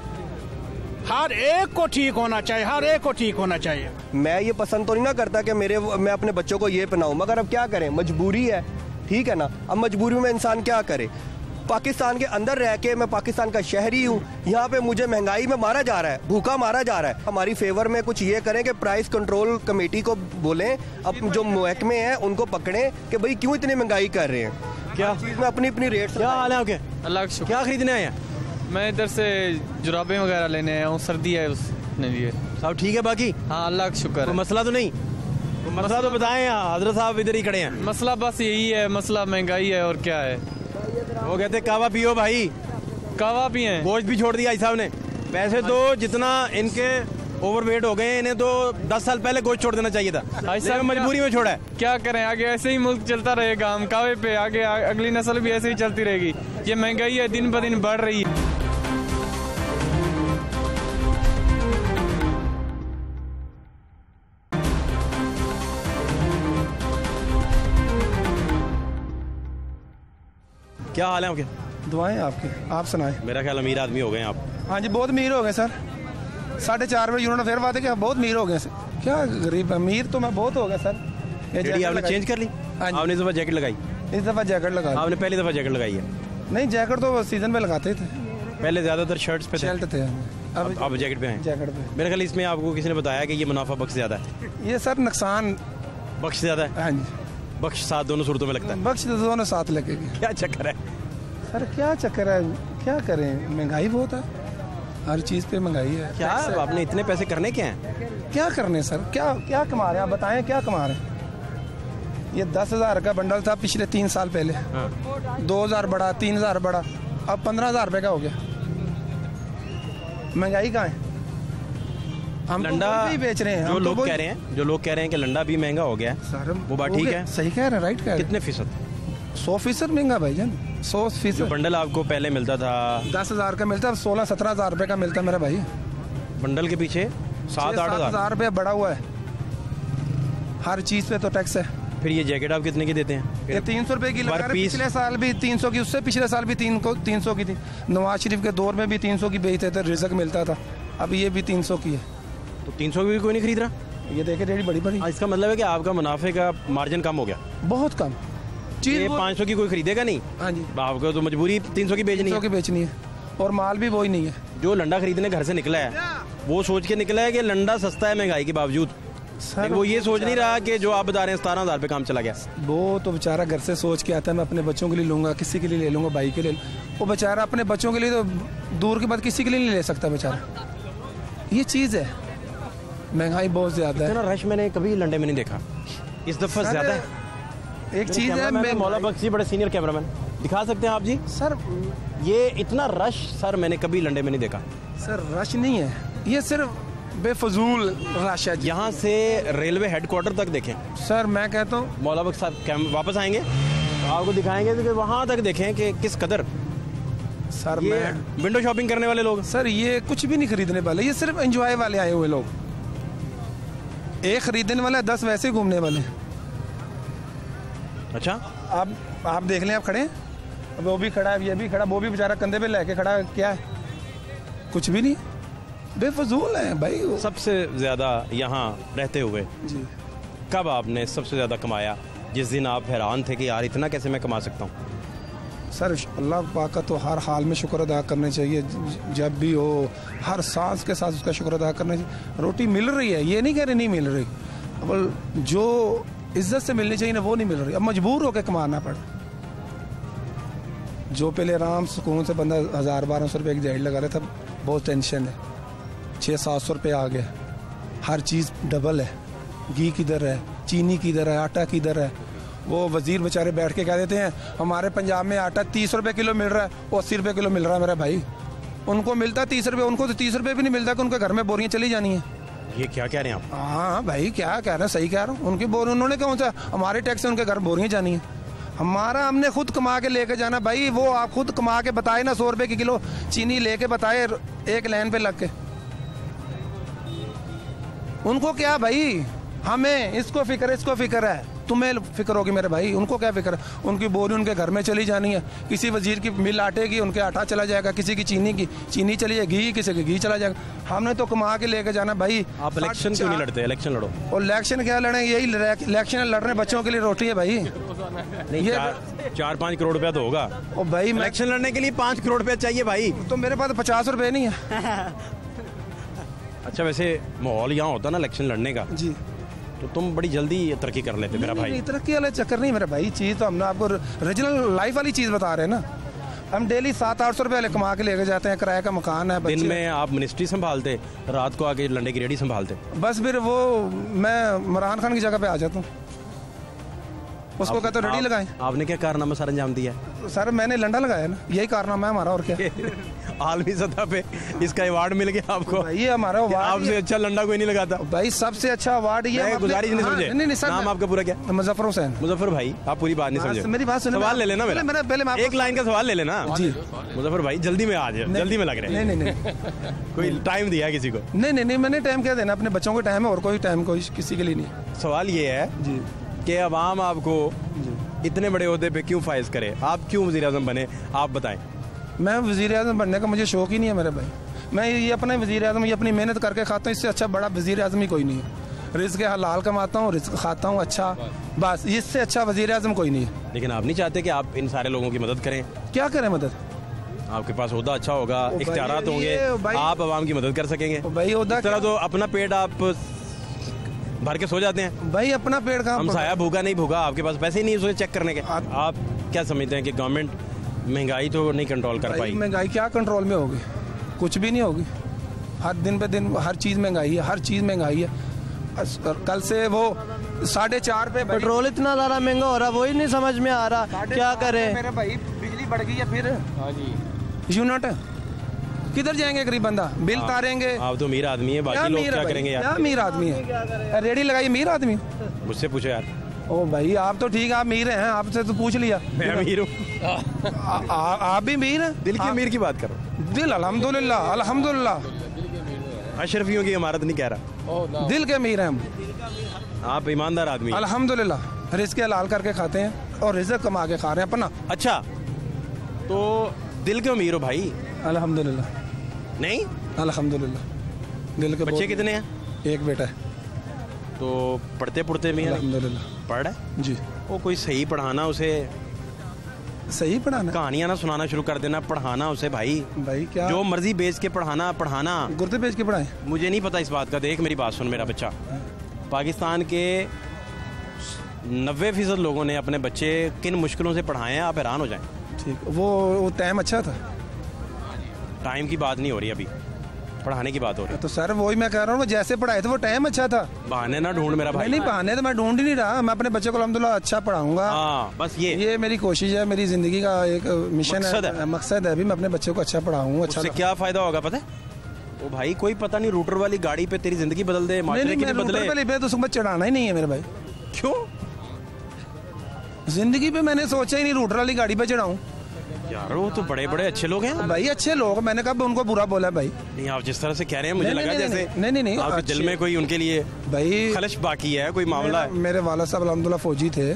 हर एक को ठीक होना चाहिए, हर एक को ठीक होना चाहिए। मैं ये पसंद तो नहीं ना करता कि मेरे मैं अपने बच्चों को ये पहनाऊं, मगर अब क्या करें, मजबूरी है, ठीक है ना। अब मजबूरी में इंसान क्या करे। पाकिस्तान के अंदर रह के, मैं पाकिस्तान का शहरी हूँ, यहाँ पे मुझे महंगाई में मारा जा रहा है, भूखा मारा जा रहा है। हमारी फेवर में कुछ ये करें कि प्राइस कंट्रोल कमेटी को बोलें, अब जो महकमे हैं उनको पकड़ें कि भाई क्यों इतनी महंगाई कर रहे हैं, क्या चीज़ में अपनी अपनी रेट। क्या हाल है आपके? अल्लाह का शुक्र। क्या खरीदने आए हैं? मैं इधर से जुराबें वगैरह लेने आया हूँ, सर्दी है उसने लिए। सब ठीक है बाकी? हाँ, अल्लाह का शुक्र। कोई मसला तो नहीं? कोई मसला तो बताएं, हजरत साहब इधर ही खड़े हैं। मसला बस यही है, मसला महंगाई है, और क्या है। वो कहते कहवा पियो भाई, कहवा पिए, गोश्त भी छोड़ दिया भाई साहब ने। पैसे तो जितना इनके ओवरवेट हो गए, इन्हें तो दस साल पहले गोश्त छोड़ देना चाहिए था, लेकिन मजबूरी में छोड़ा है। क्या करें, आगे ऐसे ही मुल्क चलता रहेगा, हम कहवे पे आगे आ, अगली नस्ल भी ऐसे ही चलती रहेगी। ये महंगाई है दिन ब दिन बढ़ रही है। क्या हाल है आपके? दुआएं आपकी, आप सुनाएं। मेरा ख्याल अमीर आदमी हो गए आप। हाँ जी, बहुत अमीर हो गए सर। साढ़े चार बजे उन्होंने फिर बात है कि बहुत अमीर हो गए सर। क्या गरीब, अमीर तो मैं बहुत हो गया सर। ये आपने चेंज कर ली? आपने इस दफा जैकेट लगाई? इस दफा जैकेट लगा। आपने पहली दफा जैकेट लगाई है? नहीं, जैकेट तो सीजन पे लगाते थे, पहले ज्यादातर शर्ट्स पे शर्ट थे, अब अब जैकेट पे हैं। जैकेट पे मेरे ख्याल इसमें आपको किसी ने बताया कि ये मुनाफा बख्श ज्यादा है। ये सर नुकसान बख्श ज्यादा है। हाँ जी, बख्श साथ दोनों सूरतों में लगता है। बख्श तो दोनों साथ लगेगी। क्या चक्कर है सर, क्या चक्कर है, क्या करें, महंगाई बहुत है, हर चीज़ पे महंगाई है। क्या आपने इतने पैसे करने क्या हैं? क्या करने सर, क्या क्या कमा रहे हैं आप बताएं, क्या कमा रहे हैं। ये दस हज़ार का बंडल था पिछले तीन साल पहले, हाँ। दो हज़ार बढ़ा, तीन हज़ार बढ़ा, अब पंद्रह हज़ार रुपये का हो गया। महंगाई कहाँ है? हम तो लंडा वही बेच रहे हैं, जो हम तो लोग वही- कह रहे हैं जो लोग कह रहे हैं कि लंडा भी महंगा हो गया है, सर वो बात ठीक है? सही कह रहे हैं, राइट कह रहे कितने फीसद? हैं। सौ फीसद महंगा भाईजान, सौ जो फीसद। बंडल आपको पहले मिलता था, दस हजार का मिलता है, सोलह सत्रह हजार रुपए का मिलता है मेरा भाई। बंडल के पीछे सात आठ हजार हजार रुपया बढ़ा हुआ है, हर चीज पे तो टैक्स है। फिर ये जैकेट आप कितने की देते हैं? ये तीन सौ रुपए की लगा पर रहे, पीस- पिछले साल भी तीन सौ की, उससे पिछले साल भी तीन को तीन सौ की थी। नवाज शरीफ के दौर में भी तीन सौ की बेचते थे, रिजक मिलता था। अब ये भी तीन सौ की है, तो तीन सौ की भी कोई नहीं खरीद रहा? ये देखे रेडी बड़ी बड़ी, इसका मतलब है कि आपका मुनाफे का मार्जिन कम हो गया। बहुत कम चीज। ये वो- पाँच सौ की कोई खरीदेगा नहीं, हाँ जी, आपको तो मजबूरी तीन सौ की बेचनी तीन सौ है। की बेचनी है, और माल भी वही नहीं है। जो लंडा खरीदने घर से निकला है वो सोच के निकला है कि लंडा सस्ता है महंगाई के बावजूद, लेकिन वो ये सोच नहीं रहा कि जो आप बता रहे हैं सतारह हजार पे काम चला गया। वो तो बेचारा घर से सोच के आता है मैं अपने बच्चों के लिए लूंगा, किसी के लिए ले लूंगा, भाई के लिए। वो बेचारा अपने बच्चों के लिए तो दूर की बात किसी के लिए नहीं ले सकता बेचारा। ये चीज़ है, महंगाई बहुत ज्यादा है। इतना रश मैंने कभी लंडे में नहीं देखा, इस दफा सर, ज्यादा है। एक चीज है, मैं मैं मौला बख्शी बड़े सीनियर कैमरामैन, दिखा सकते हैं आप जी? सर ये इतना रश सर मैंने कभी लंडे में नहीं देखा। सर रश नहीं है, ये सिर्फ बेफजूल रश है। यहाँ से रेलवे हेडक्वार्टर तक देखें सर मैं कहता हूँ, मौला बख्श साहब कैम वापस आएंगे तो आपको दिखाएंगे कि वहाँ तक देखें कि किस कदर सर ये मैं विंडो शॉपिंग करने वाले लोग। सर ये कुछ भी नहीं खरीदने वाले, ये सिर्फ एंजॉय वाले आए हुए लोग। एक खरीदने वाला है, दस वैसे घूमने वाले। अच्छा, आप आप देख लें, आप खड़े हैं, अब वो भी खड़ा है, ये भी खड़ा, वो भी बेचारा कंधे पे लेके खड़ा है, क्या है? कुछ भी नहीं, बेफजूल है भाई वो। सबसे ज्यादा यहाँ रहते हुए जी, कब आपने सबसे ज्यादा कमाया जिस दिन आप हैरान थे कि यार इतना कैसे मैं कमा सकता हूँ? सर अल्लाह पाक का तो हर हाल में शुक्र अदा करना चाहिए, ज- जब भी हो, हर सांस के साथ उसका शुक्र अदा करना चाहिए। रोटी मिल रही है, ये नहीं कह रहे नहीं मिल रही, अब जो इज्जत से मिलनी चाहिए ना वो नहीं मिल रही, अब मजबूर होकर कमाना पड़ा। जो पहले आराम सुकून से बंदा हज़ार बारह सौ रुपये की दिहाड़ी लगा रहा था, बहुत टेंशन है, छः सात सौ रुपये आ गया, हर चीज़ डबल है, घी किधर है, चीनी किधर है, आटा किधर है। वो वजीर बेचारे बैठ के कह देते हैं हमारे पंजाब में आटा तीस रुपये किलो मिल रहा है, वो अस्सी रुपये किलो मिल रहा है मेरा भाई। उनको मिलता है तीस रुपये, उनको तो तीस रुपये भी नहीं मिलता कि उनके घर में बोरियां चली जानी है। ये क्या कह रहे हैं आप? हाँ भाई क्या कह रहे हैं, सही कह रहा हूँ। उनकी बोरी, उन्होंने कौन सा, हमारे टैक्स से उनके घर बोरियां जानी है, हमारा हमने खुद कमा के लेके जाना भाई। वो आप खुद कमा के बताए ना, सौ रुपये की किलो चीनी लेके बताए एक लाइन पे लग के। उनको क्या भाई, हमें इसको फिक्र है, इसको फिक्र है, तुम्हें फिक्र होगी मेरे भाई, उनको क्या फिक्र है? उनकी बोरी उनके घर में चली जानी है, किसी वजीर की मिल आटे की उनके आटा चला जाएगा, किसी की चीनी की चीनी चली जाएगी, घी किसी की घी चला जाएगा। हमने तो कमा के लेके जाना भाई। आप इलेक्शन क्यों नहीं लड़ते? इलेक्शन लड़ो। और इलेक्शन क्या लड़े, यही इलेक्शन लड़ रहे बच्चों के लिए रोटी है भाई। नहीं, ये चार, चार पाँच करोड़ रुपया तो होगा। और भाई मैं, इलेक्शन लड़ने के लिए पाँच करोड़ रुपया चाहिए भाई। तो मेरे पास पचास रुपए नहीं है। अच्छा, वैसे माहौल यहाँ होता ना इलेक्शन लड़ने का, जी, तो तुम बड़ी जल्दी तरक्की कर लेते मेरा भाई। नहीं, तरक्की वाला चक्कर नहीं मेरा भाई, चीज़ तो हमने आपको रीजनल लाइफ वाली चीज़ बता रहे हैं ना। हम डेली सात आठ सौ रुपये कमा के लेके जाते हैं, किराए का मकान है, दिन बच्चे। में आप मिनिस्ट्री संभालते, रात को आके लंडे की रेडी संभालते। बस फिर वो मैं इमरान खान की जगह पे आ जाता हूँ, उसको कहते रेडी लगाएं। आपने क्या कारनामा सर अंजाम दिया है? सर मैंने लंडा लगाया ना, यही कारनामा है हमारा, और क्या। आलमी सतह पे इसका अवार्ड मिल गया आपको। भाई ये हमारा अवार्ड, आपसे अच्छा लंडा कोई नहीं लगाता भाई सबसे अच्छा अवार्ड ये। मैं गुजारिश नहीं हाँ, समझे। नहीं नहीं सर, नाम आपका पूरा क्या? मुजफ्फर हुसैन। मुजफ्फर भाई, आप पूरी बात नहीं हाँ, समझे। मेरी बात सुनो, सवाल ले लेना मेरा, मेरा पहले मैं एक लाइन का सवाल ले लेना जी। मुजफ्फर भाई जल्दी में आ जाए, जल्दी में लग रहे हैं। नहीं नहीं नहीं कोई टाइम दिया किसी को? नहीं नहीं नहीं, मैंने टाइम क्या देना, अपने बच्चों को टाइम है, और कोई टाइम कोई किसी के लिए नहीं। सवाल ये है जी कि अवाम आपको इतने बड़े ओहदे पे क्यों फाइज करे, आप क्यों वजीर आजम बने, आप बताएं। मैं वजीर आजम बनने का मुझे शौक ही नहीं है मेरे भाई। मैं ये अपने वजीर आजम, ये अपनी मेहनत करके खाता हूँ, इससे अच्छा बड़ा वजीर आजम ही कोई नहीं है। रिस्क हलाल कमाता हूँ, रिस्क खाता हूँ अच्छा, बस इससे अच्छा वजीर आजम कोई नहीं है। लेकिन आप नहीं चाहते कि आप इन सारे लोगों की मदद करें? क्या करें मदद? आपके पास ओहदा अच्छा होगा, ओ भाई, इख्तियारात ये होंगे, भाई- आप अवाम की मदद कर सकेंगे। ओ भाई ओहदा इस तरह तो अपना पेट आप भर के सो जाते हैं। भाई अपना पेड़ कहाँ हम पर- साया भूखा नहीं भूखा, आपके पास पैसे ही नहीं उसे चेक करने के। आप- आप क्या समझते हैं कि गवर्नमेंट महंगाई तो नहीं कंट्रोल कर भाई, पाई? महंगाई क्या कंट्रोल में होगी, कुछ भी नहीं होगी। हर दिन पे दिन हर चीज़ महंगाई है, हर चीज़ महंगाई है। अस- कल से वो साढ़े चार पे भाई- पेट्रोल इतना ज़्यादा महंगा हो रहा है, वही नहीं समझ में आ रहा क्या करें। मेरे भाई बिजली बढ़ गई है फिर। हाँ जी, यूनिट किधर जाएंगे गरीब बंदा? बिल तारेंगे। आप तो अमीर आदमी है, बाकी लोग क्या करेंगे यार? क्या अमीर आदमी है? रेडी लगाई अमीर आदमी। मुझसे पूछो यार। ओ भाई आप तो ठीक है, आप अमीर हैं, आपसे तो पूछ लिया। मैं अमीर हूँ। आप भी अमीर हैं? दिल की अमीर की बात करो। दिल अल्हम्दुलिल्लाह अल्हम्दुलिल्लाह। अशरफियों की इमारत नहीं कह रहा, दिल के अमीर हैं हम। आप ईमानदार आदमी हैं। अल्हम्दुलिल्लाह रिज़्क़ हलाल करके खाते हैं और रिज़्क़ कमा के खा रहे हैं अपना। अच्छा तो दिल के अमीर हो भाई? अल्हम्दुलिल्लाह। नहीं अल्हम्दुलिल्लाह दिल के। बच्चे कितने हैं? एक बेटा है। तो पढ़ते पढ़ते भी हैं? अल्हम्दुलिल्लाह पढ़ रहा है जी। वो कोई सही पढ़ाना उसे, सही पढ़ाना, कहानियां ना सुनाना शुरू कर देना, पढ़ाना उसे भाई। भाई क्या जो मर्जी बेच के पढ़ाना पढ़ाना गुर्दे बेच के पढ़ाएं? मुझे नहीं पता इस बात का। देख मेरी बात सुन मेरा बच्चा, पाकिस्तान के नब्बे फीसद लोगों ने अपने बच्चे किन मुश्किलों से पढ़ाए हैं, आप हैरान हो जाएं। ठीक, वो वो टाइम अच्छा था। टाइम की बात नहीं हो रही अभी, पढ़ाने की बात हो रही है। तो सर वही मैं कह रहा हूँ, जैसे पढ़ाए थे वो टाइम अच्छा था। बहाने ना ढूंढ मेरा भाई। नहीं बहाने तो मैं ढूंढ ही नहीं रहा, मैं अपने बच्चे को अल्हम्दुलिल्लाह अच्छा पढ़ाऊंगा। हाँ बस ये ये मेरी कोशिश है, मेरी जिंदगी का एक मिशन मकसद है, मकसद है अभी मैं अपने बच्चे को अच्छा पढ़ाऊँ। अच्छा उससे क्या फायदा होगा पता है? वो भाई कोई पता नहीं रूटर वाली गाड़ी पे तेरी जिंदगी बदल दे, माशरे की बदले। पहले तो सुबह चढ़ाना ही नहीं है मेरे भाई। क्यों? जिंदगी पे मैंने सोचा ही नहीं रूटर वाली गाड़ी पे चढ़ाऊँ। यार वो तो बड़े बड़े अच्छे लोग हैं भाई, अच्छे लोग, मैंने कब उनको बुरा बोला भाई? नहीं आप जिस तरह से कह रहे हैं मुझे नहीं, लगा नहीं, जैसे नहीं नहीं नहीं आपके दिल में कोई उनके लिए भाई खलश बाकी है, कोई मामला है। मेरे वाला साहब अल्हम्दुलिल्लाह फौजी थे,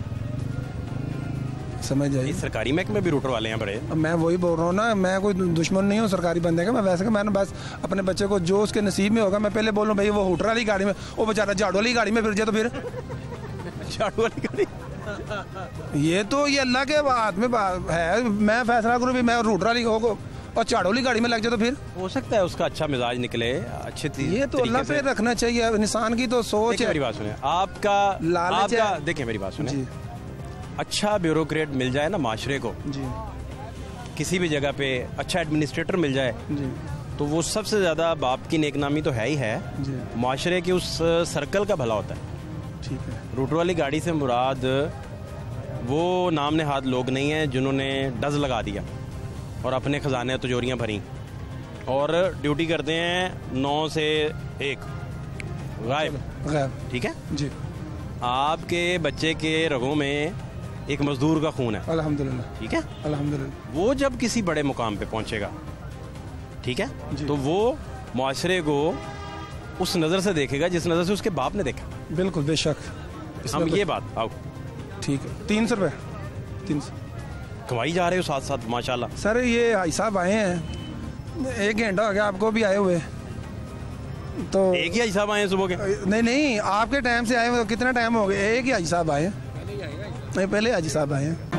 समझ जाइए। सरकारी महकमे भी रूटर वाले हैं बड़े। मैं वही बोल रहा हूँ ना, मैं कोई दुश्मन नहीं हूँ सरकारी बंदे का। मैं वैसे मैंने बस अपने बच्चे को जो उसके नसीब में होगा, मैं पहले बोलूँ भाई वो हुटर वाली गाड़ी में, वो बेचारा झाड़ू वाली गाड़ी में फिर जाए तो फिर झाड़ू वाली गाड़ी। ये तो ये अल्लाह के हाथ में है। मैं फैसला करूँ भी मैं रूटर वाली हो और झाड़ू वाली गाड़ी में लग जाए तो फिर हो सकता है उसका अच्छा मिजाज निकले, अच्छी चीज। ये तो अल्लाह पे रखना चाहिए, इंसान की तो सोच है। मेरी बात सुने, आपका आपका देखिए मेरी बात सुने, अच्छा ब्यूरोक्रेट मिल जाए ना माशरे को जी, किसी भी जगह पे अच्छा एडमिनिस्ट्रेटर मिल जाए जी, तो वो सबसे ज़्यादा बाप की नेकनामी तो है ही है, माशरे के उस सर्कल का भला होता है। ठीक है। रूटर वाली गाड़ी से मुराद वो नाम नेहाद लोग नहीं हैं जिन्होंने डज लगा दिया और अपने खजाने तिजोरियाँ भरी और ड्यूटी करते हैं नौ से एक गायब गायब। ठीक है जी। आपके बच्चे के रगों में एक मजदूर का खून है अल्हम्दुलिल्लाह, ठीक है, अल्हम्दुलिल्लाह। वो जब किसी बड़े मुकाम पे पहुंचेगा, ठीक है, तो वो मुआशरे को उस नज़र से देखेगा जिस नज़र से उसके बाप ने देखा। बिल्कुल बेशक। हम ये बात आओ ठीक है। तीन सौ रुपये तीन सौ कमाई जा रहे हो साथ साथ माशाल्लाह। सर ये भाई साहब आए हैं, एक घंटा हो गया आपको भी आए हुए, तो एक ही हाजी साहब आए हैं सुबह के? नहीं नहीं आपके टाइम से आए हुए कितना टाइम हो गया? एक ही हाजी साहब आए हैं, नहीं पहले हाजी साहब आए हैं।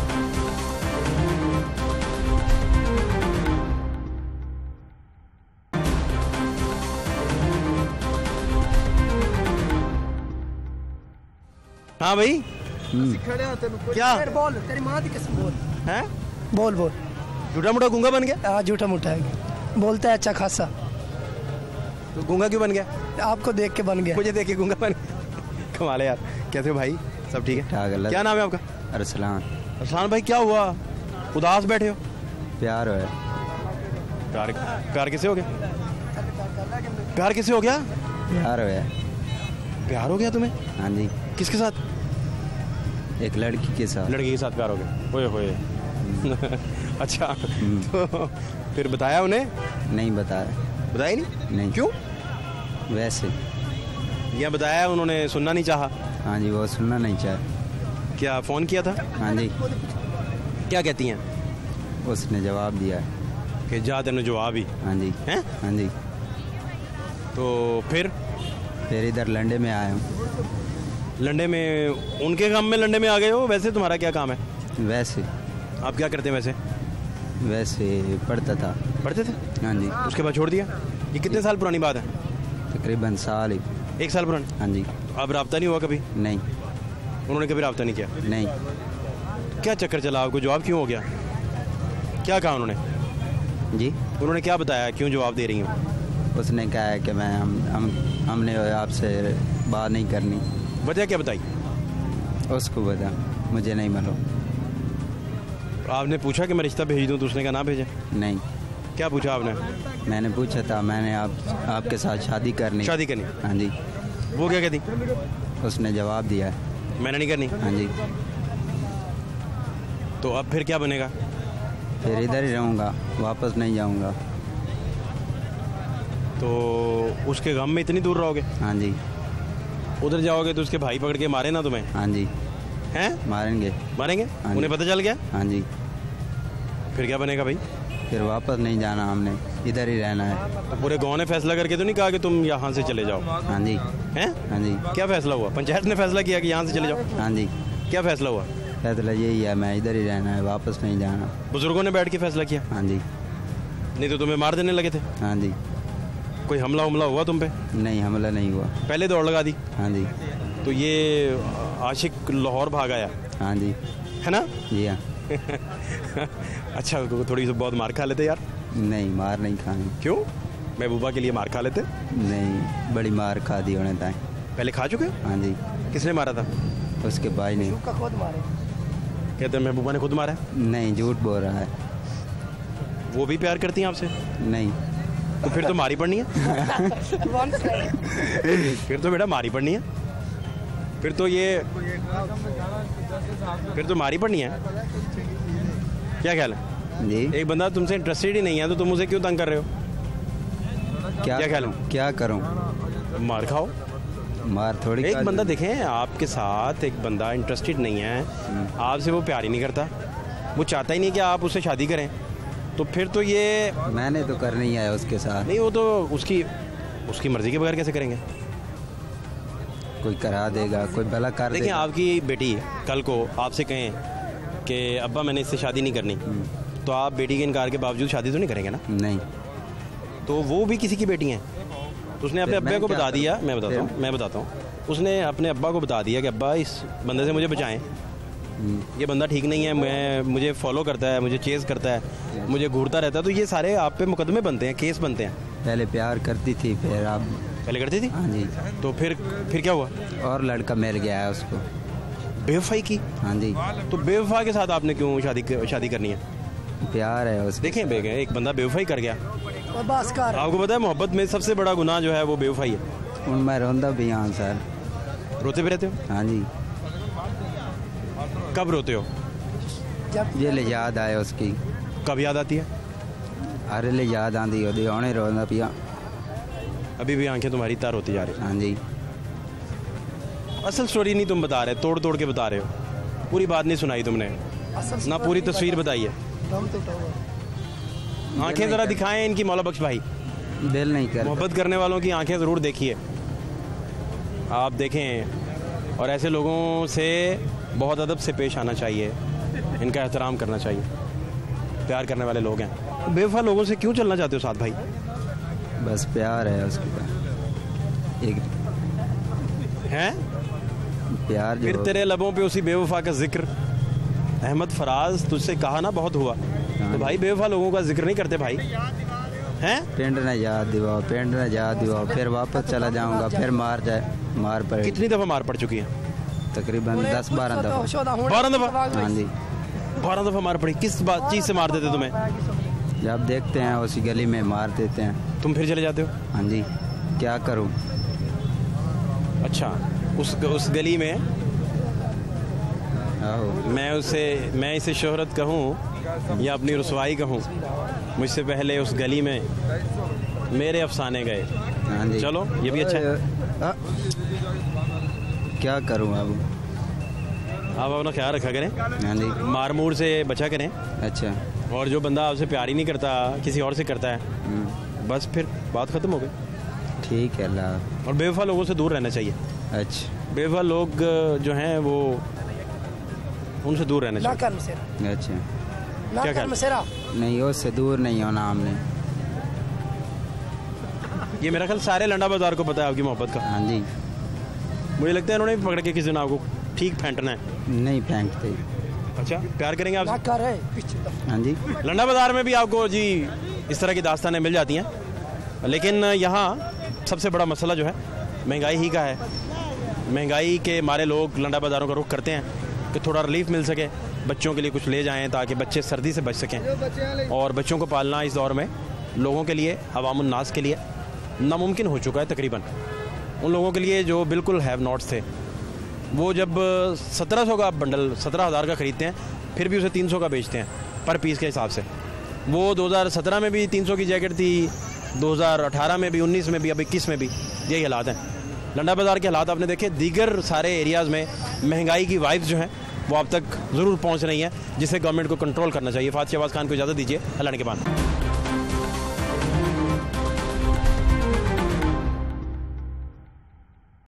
हाँ भाई क्या बोल, तेरी माँ की कसम बोल। हैं? बोल बोल। झूठा मोटा गूंगा बन गया? हाँ झूठा मोटा है, बोलता है अच्छा खासा। तो गूंगा क्यों बन गया? आपको देख के बन गया। मुझे देख के गूंगा बन गया। कमाल है यार। कैसे हो भाई? सब ठीक है? क्या नाम है आपका? अरसलान। अरसलान भाई क्या हुआ, उदास बैठे हो? प्यार है। प्यार प्यार किसे हो गया? प्यार किसे हो गया? प्यार है। प्यार हो गया तुम्हें? हाँ जी। किसके साथ? एक लड़की के साथ। लड़की के साथ प्यार हो गया? होए होए। अच्छा तो फिर बताया उन्हें? नहीं बताया। बताया नहीं? नहीं। क्यों? वैसे। या बताया उन्होंने सुनना नहीं चाहा? हाँ जी वो सुनना नहीं चाहा। क्या फ़ोन किया था? हाँ जी। क्या कहती हैं? उसने जवाब दिया है कि जा तेने जवाब ही। हाँ जी। हैं? हाँ जी। तो फिर फिर इधर लंडे में आया हूँ। लंडे में? उनके काम में लंडे में आ गए हो? वैसे तुम्हारा क्या काम है? वैसे। आप क्या करते हैं वैसे? वैसे पढ़ता था। पढ़ते थे? हाँ जी। उसके बाद छोड़ दिया? ये कितने साल पुरानी बात है? तकरीबन साल ही। एक साल पुरानी? हाँ जी। अब रब्ता नहीं हुआ कभी? नहीं। उन्होंने कभी रब्ता नहीं किया? नहीं। क्या चक्कर चला आपको, जवाब क्यों हो गया? क्या कहा उन्होंने? जी उन्होंने क्या बताया, क्यों जवाब दे रही हूँ? उसने कहा है कि मैं हम हम हमने आपसे बात नहीं करनी। वजह क्या बताई? उसको बता, मुझे नहीं मालूम। आपने पूछा कि मैं रिश्ता भेज दूँ तो उसने कहा ना भेजे? नहीं। क्या पूछा आपने? मैंने पूछा था मैंने आप आपके साथ शादी करनी। शादी करनी? हाँ जी। वो क्या कहती? उसने जवाब दिया मैंने नहीं करनी। हाँ जी। तो अब फिर क्या बनेगा? फिर इधर ही रहूँगा, वापस नहीं जाऊँगा। तो उसके गम में इतनी दूर रहोगे? हाँ जी। उधर जाओगे तो उसके भाई पकड़ के मारे ना तुम्हें? हाँ जी। हैं? मारेंगे। मारेंगे? हाँ उन्हें पता चल गया? हाँ जी। फिर क्या बनेगा भाई? फिर वापस नहीं जाना, हमने इधर ही रहना है। तो पूरे गांव ने फैसला करके तो नहीं कहा कि तुम यहाँ से चले जाओ? हाँ जी। हैं? हाँ जी। क्या फैसला हुआ? पंचायत ने फैसला किया कि यहाँ से चले जाओ? हाँ जी। क्या फैसला हुआ? फैसला यही है, मैं इधर ही रहना है, वापस नहीं जाना। बुजुर्गों ने बैठ के फैसला किया? हाँ जी। नहीं तो तुम्हें मार देने लगे थे? हाँ जी। कोई हमला हमला हुआ तुम पे? नहीं, हमला नहीं हुआ। पहले दौड़ लगा दी? हाँ जी। तो ये आशिक लाहौर भाग आया? हाँ जी। है ना? जी हाँ। अच्छा, थोड़ी सी बहुत मार खा लेते यार? नहीं, मार नहीं खानी। क्यों? महबूबा के लिए मार खा लेते? नहीं, बड़ी मार खा दी उन्हें ताई। पहले खा चुके? हाँ जी। किसने मारा था? उसके भाई ने। कहते हैं महबूबा ने खुद मारा है? नहीं, झूठ बोल रहा है। वो भी प्यार करती हैं आपसे? नहीं। तो फिर तो मारी पड़नी है। फिर तो बेटा मारी पड़नी है। फिर तो ये फिर तो मारी पड़नी है। क्या ख्याल है जी? एक बंदा तुमसे इंटरेस्टेड ही नहीं है तो तुम उसे क्यों तंग कर रहे हो? क्या क्या ख्याल है? क्या करूं? मार खाओ। मार थोड़ी। एक बंदा देखें आपके साथ, एक बंदा इंटरेस्टेड नहीं है आपसे, वो प्यार ही नहीं करता, वो चाहता ही नहीं कि आप उससे शादी करें, तो फिर तो ये मैंने तो करनी है उसके साथ। नहीं, वो तो उसकी उसकी मर्जी के बगैर कैसे करेंगे? कोई करा देगा, कोई भला कर देखें, आपकी बेटी कल को आपसे कहें कि अब्बा मैंने इससे शादी नहीं करनी, तो आप बेटी के इनकार के बावजूद शादी तो नहीं करेंगे ना? नहीं। तो वो भी किसी की बेटी हैं, तो उसने अपने अब्बा को बता दिया। मैं बताता हूँ मैं बताता हूँ उसने अपने अब्बा को बता दिया कि अब्बा इस बंदे से मुझे बचाएं, ये बंदा ठीक नहीं है, मैं मुझे फॉलो करता है, मुझे चेज़ करता है, मुझे घूरता रहता है, तो ये सारे आप पे मुकदमे बनते हैं, केस बनते हैं। पहले प्यार करती थी, फिर आप पहले करती थी? हाँ जी। तो फिर फिर क्या हुआ? और लड़का मिल गया है उसको। बेवफाई की? हाँ जी। तो बेवफा के साथ आपने क्यों शादी शादी करनी है? प्यार है उसको। देखें बेगे, एक बंदा बेवफाई कर गया, बस कर। आपको पता है मोहब्बत में सबसे बड़ा गुनाह जो है वो बेवफाई है। उन मैं रोंदा भी हाँ सर। रोते भी रहते हो? हाँ जी। कब रोते हो? ये ले याद आए उसकी। कब याद आती है? अरे ले याद आती होती उन्हें रोंदा पिया। अभी भी आंखें तुम्हारी तर होती जा रही? हाँ जी। असल स्टोरी नहीं तुम बता रहे, तोड़ तोड़ के बता रहे हो, पूरी बात नहीं सुनाई तुमने ना, पूरी तस्वीर बताई है। आंखें जरा दिखाएं इनकी मौला बख्श भाई। दिल नहीं कर। मोहब्बत करने वालों की आंखें ज़रूर देखिए, आप देखें, और ऐसे लोगों से बहुत अदब से पेश आना चाहिए, इनका एहतराम करना चाहिए, प्यार करने वाले लोग हैं। बेवफा लोगों से क्यों चलना चाहते हो साथ भाई? बस प्यार है उसके एक हैं प्यार। फिर तेरे लबों पे उसी बेवफा का जिक्र, अहमद फराज तुझसे कहा ना बहुत हुआ, तो भाई बेवफा लोगों का जिक्र नहीं करते भाई, हैं? पिंड ने याद दिवाओ, पिंड ने याद दिवाओ, फिर वापस चला जाऊंगा, फिर मार जाए मार पड़े। कितनी दफ़ा मार पड़ चुकी है? तकरीबन दस बारह दफ़ा। बारह दफ़ा? हाँ जी। बारह दफ़ा मार पड़ी। किस बात चीज़ से मार देते तुम्हें? जब देखते हैं उसी गली में मार देते हैं। तुम फिर चले जाते हो? हाँ जी। क्या करूँ? अच्छा, उस उस गली में मैं उसे मैं इसे शोहरत कहूँ या अपनी रुसवाई कहूँ, मुझसे पहले उस गली में मेरे अफसाने गए। हाँ जी। चलो ये भी अच्छा है। क्या करूँ अब? आप अपना ख्याल रखा करें। हाँ जी। मार मूर से बचा करें। अच्छा। और जो बंदा आपसे प्यार ही नहीं करता, किसी और से करता है, बस फिर बात ख़त्म हो गई। ठीक है अल्लाह। और बेवफा लोगों से दूर रहना चाहिए। अच्छा। बेवफा लोग जो हैं वो उनसे दूर रहना चाहिए। अच्छा। क्या ख्याल? नहीं, उससे दूर नहीं होना हमने। ये मेरा ख्याल सारे लंडा बाजार को पता है आपकी मोहब्बत का। हाँ जी। मुझे लगता है इन्होंने भी पकड़ के किसी दिन आपको ठीक फेंटना है। नहीं फेंकते। अच्छा, प्यार करेंगे आपसे? हाँ जी। लंडा बाजार में भी आपको जी इस तरह की दास्तानें मिल जाती हैं, लेकिन यहाँ सबसे बड़ा मसला जो है महंगाई ही का है। महंगाई के मारे लोग लंडा बाज़ारों का रुख करते हैं कि थोड़ा रिलीफ मिल सके, बच्चों के लिए कुछ ले जाएं ताकि बच्चे सर्दी से बच सकें, और बच्चों को पालना इस दौर में लोगों के लिए, अवामुन नास के लिए नामुमकिन हो चुका है तकरीबन। उन लोगों के लिए जो बिल्कुल हैव नॉट्स थे, वो जब सत्रह सौ का बंडल सत्रह हज़ार का ख़रीदते हैं, फिर भी उसे तीन सौ का बेचते हैं पर पीस के हिसाब से। वो दो हज़ार सत्रह में भी तीन सौ की जैकेट थी, दो हज़ार अठारह में भी, उन्नीस में भी, अब इक्कीस में भी यही हालात हैं। लंडा बाज़ार के हालात आपने देखे। दीगर सारे एरियाज़ में महंगाई की वाइब्स जो हैं वो अब तक ज़रूर पहुँच रही हैं, जिसे गवर्नमेंट को कंट्रोल करना चाहिए। फात शहबाज खान को इजाज़त दीजिए, अल्लाह के बाद।